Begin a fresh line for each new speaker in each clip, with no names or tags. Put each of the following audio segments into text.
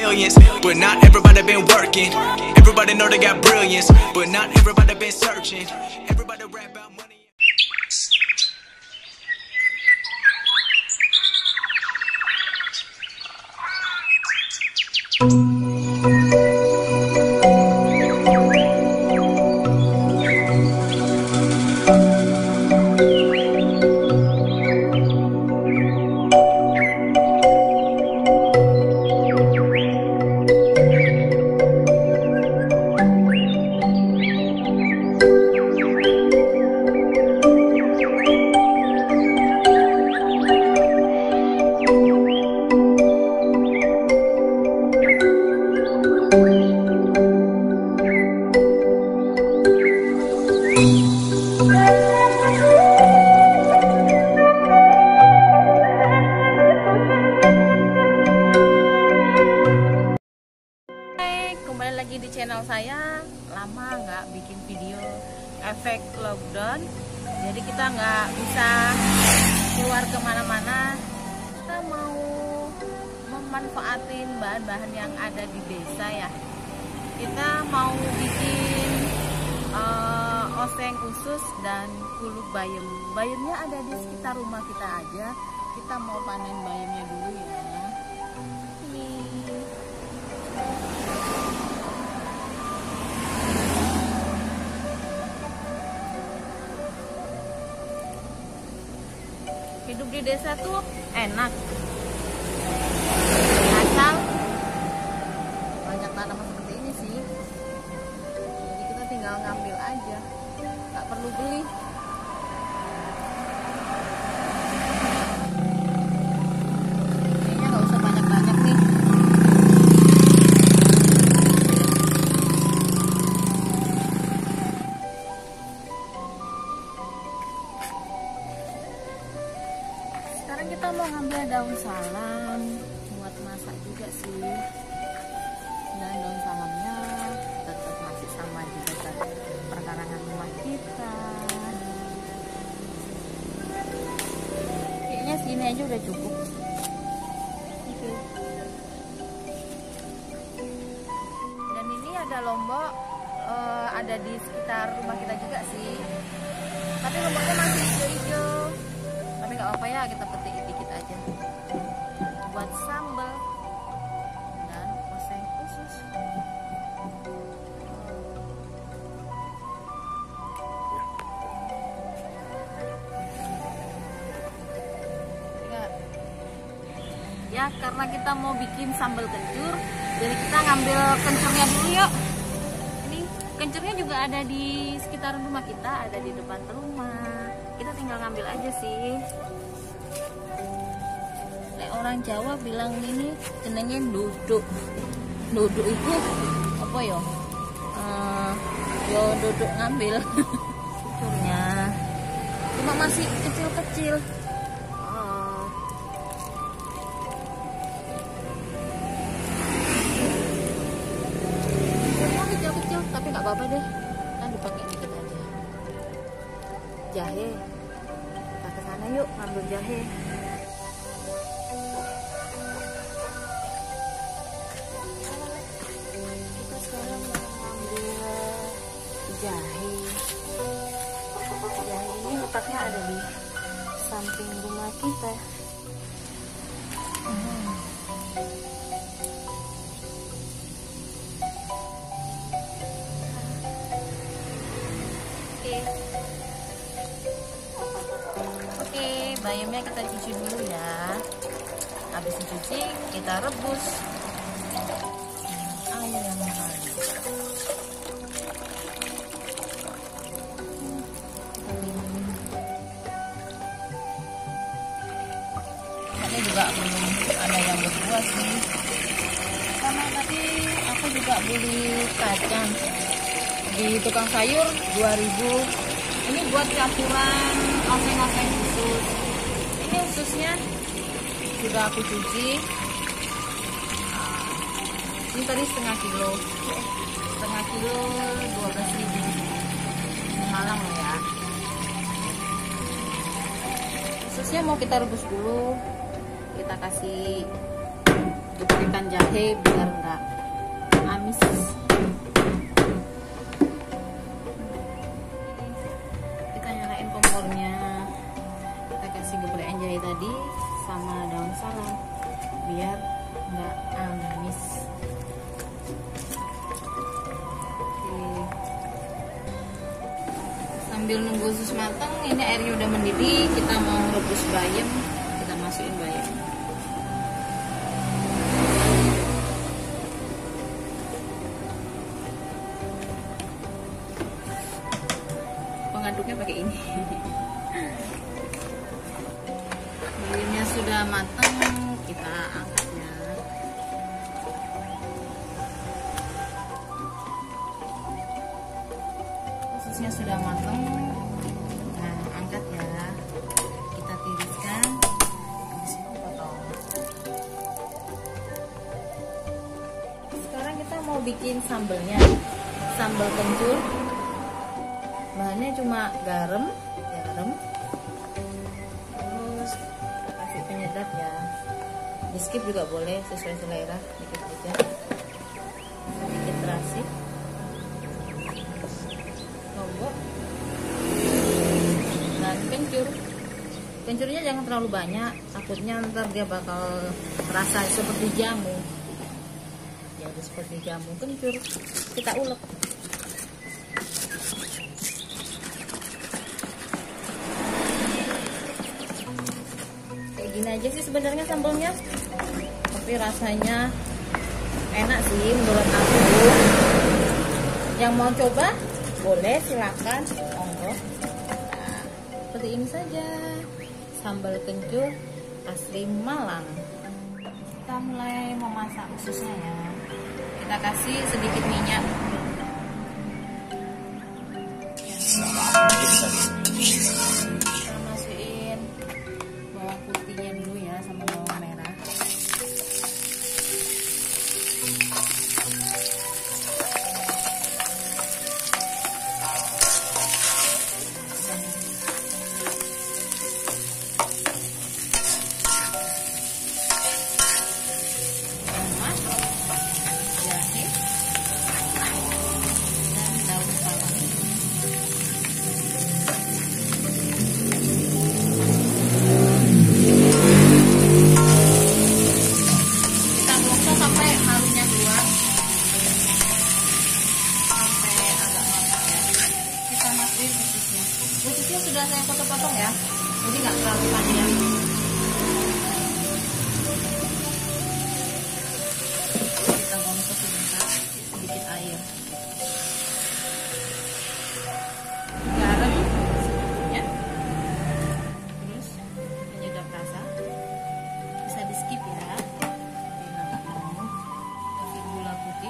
millions, but not everybody been working. Everybody know they got brilliance, but not everybody been searching. Everybody rap about money.
Kembali lagi di channel saya. Lama nggak bikin video efek lockdown, jadi kita nggak bisa keluar kemana-mana. Kita mau memanfaatin bahan-bahan yang ada di desa ya. Kita mau bikin oseng usus dan kuluk bayam. Bayamnya ada di sekitar rumah kita aja. Kita mau panen bayamnya dulu ya. Hidup di desa tuh enak, asal banyak tanaman seperti ini sih. Jadi kita tinggal ngambil aja, nggak perlu beli. Kayaknya nggak usah banyak-banyak nih. Sekarang kita mau ngambil daun salam buat masak juga sih. Dan daun salamnya tetap masih sama di dekat perkarangan rumah kita. Kayaknya segini aja udah cukup. Oke. Dan ini ada lombok, ada di sekitar rumah kita juga sih. Tapi lomboknya masih hijau-hijau. Tapi nggak apa-apa ya, kita petik dikit aja buat sambal dan oseng usus. Ya, karena kita mau bikin sambal kencur, jadi kita ngambil kencurnya dulu yuk. Ini kencurnya juga ada di sekitaran rumah kita, ada di depan rumah. Kita tinggal ngambil aja sih. Orang Jawa bilang ini jenenge duduk. Duduk itu apa ya? Yo duduk ngambil kencurnya. Cuma masih kecil-kecil. Kecil-kecil tapi nggak apa-apa deh. Kan dipakai dikit aja. Jahe. Kita ke sana yuk ngambil jahe. Kita sekarang mau ngambil jahe. Jahe ini letaknya ada di samping rumah kita. Oke, bayamnya kita cuci dulu ya. Habis dicuci, kita rebus air yang halus. Ini juga belum ada yang berbuah sih. Karena tadi aku juga beli kacang di tukang sayur 2.000. Ini buat campuran oseng-oseng usus. Ini ususnya sudah aku cuci. Ini tadi setengah kilo 12.000. Malang loh ya. Ususnya mau kita rebus dulu. Kita kasih Tubuhkan jahe biar nggak amis. Kita nyalain kompornya, kita kasih geprekan jahe tadi sama daun salam biar nggak amis. Sambil nunggu sus matang, ini airnya udah mendidih, kita mau rebus bayam, kita masukin bayam. Pengaduknya pakai ini. Bayamnya sudah matang, kita angkat ya. Susnya sudah matang, nah angkat ya, kita tiriskan, habis itu potong. Sekarang kita mau bikin sambelnya, sambal kencur. Bahannya cuma garam, terus kasih penyedap ya, di skip juga boleh sesuai selera, dikit aja, sedikit terasi. Lombok dan kencurnya jangan terlalu banyak, takutnya ntar dia bakal terasa seperti jamu. Jadi seperti jamu kencur, kita ulek. Kayak gini aja sih sebenarnya sambalnya, tapi rasanya enak sih menurut aku. Yang mau coba boleh, silakan, monggo. Nah, seperti ini saja sambal kencur asli Malang. Kita mulai memasak ususnya ya. Kita kasih sedikit minyak. Kita masukin bawang putihnya dulu ya, sama bawang merah. Ususnya sudah saya potong-potong ya, jadi nggak terlalu panjang. Kita gosok sebentar, sedikit air, garam secukupnya, terus penyedap rasa, bisa di skip ya, kasih gula putih.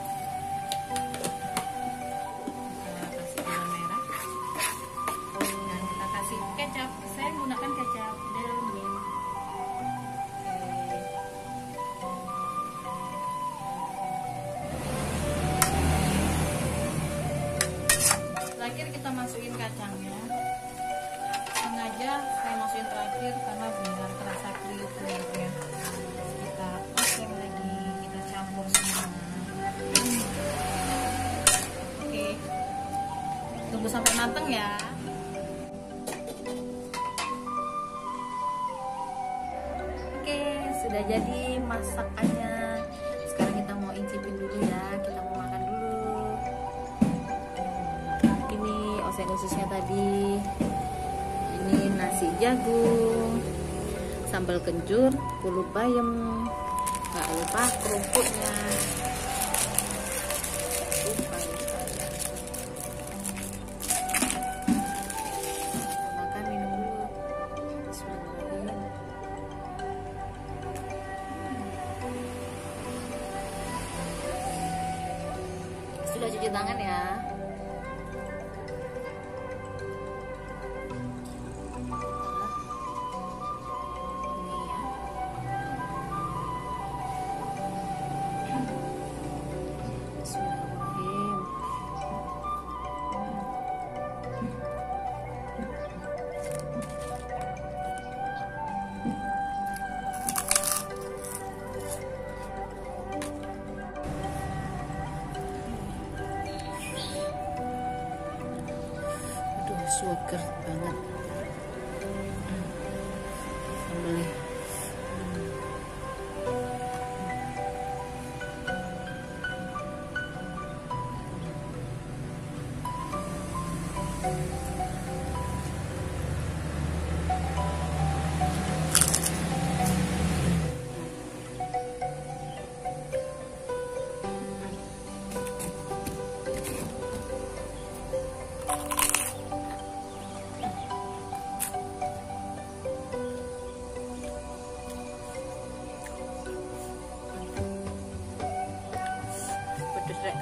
Kecap, saya menggunakan kecap Delmin. Terakhir kita masukin kacangnya. Sengaja saya masukin terakhir karena biar terasa kriuk-kriuknya. Kita oseng lagi, kita campur semua. Oke, tunggu sampai matang ya. Oke, sudah jadi masakannya. Sekarang kita mau incipin dulu ya, kita mau makan dulu. Ini oseng ususnya tadi. Ini nasi jagung, sambal kencur, pulut bayam, nggak lupa kerupuknya. Makan, minum dulu. Bismillahirrahmanirrahim. Sudah cuci tangan ya. Ini ya. Bismillahirrahmanirrahim. seger banget. Sambelnya. Pedes rek.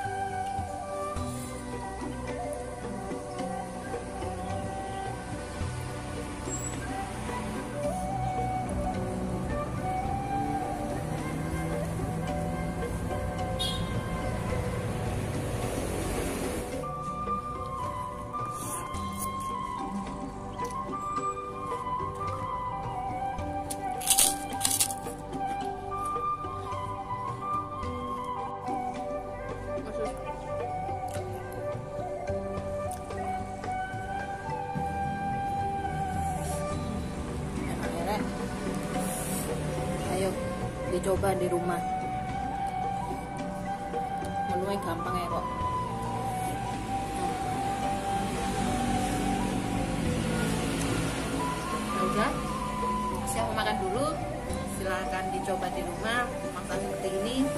Ayo dicoba di rumah. Menunya gampang ya kok. Nah, udah, saya mau makan dulu. Silahkan dicoba di rumah. Masak seperti ini.